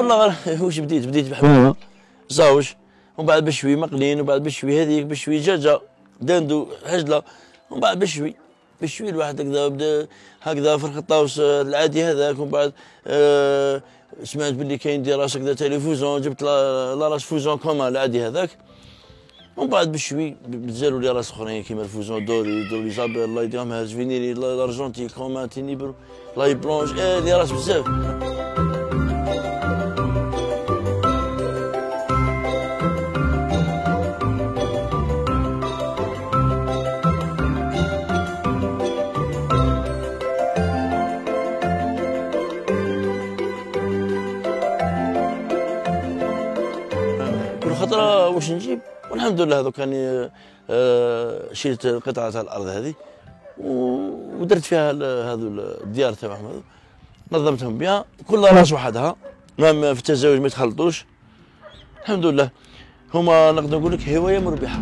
والله واش بديت بحبوبه زاوج، ومن بعد بشوي مقلين، وبعد بشوي هذيك، بشوي دجاجه داندو عجله، ومن بعد بشوي الواحد هكذا بدا هكذا فرخ الطاوس العادي هذاك، ومن بعد سمعت باللي كاين دراسه كذا تلفزيون، جبت لاراس فوزون كومان العادي هذاك، ومن بعد بشوي بزالوا لي راس اخرين كيما الفوزون دوري زابيل الله يديهم هاز فينيري لارجونتي كومان تينيبرو لاي بلونج لي راس بزاف. كل خطره واش نجيب، والحمد لله دوك راني شريت قطعه تاع الارض هذه ودرت فيها هذو الديار تاعهم هذو، نظمتهم بها كل راس وحدها، في التزاوج ما يتخلطوش الحمد لله. هما نقدر نقول لك هوايه مربحه.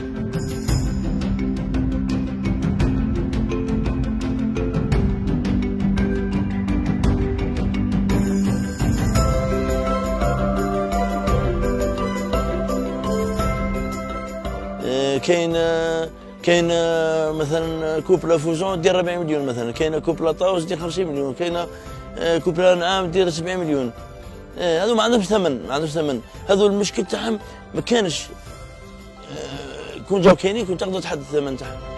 كاين مثلا كوبلا فوزون دير 40 مليون مثلا، كاين كوبلا طاوس دير 50 مليون، كاين كوبلا نعام دير 70 مليون. هذو ما عندهمش ثمن، هذو المشكل تاعهم ما كانش كون جاو كاينين كنت تقدر تحدد الثمن تاعهم.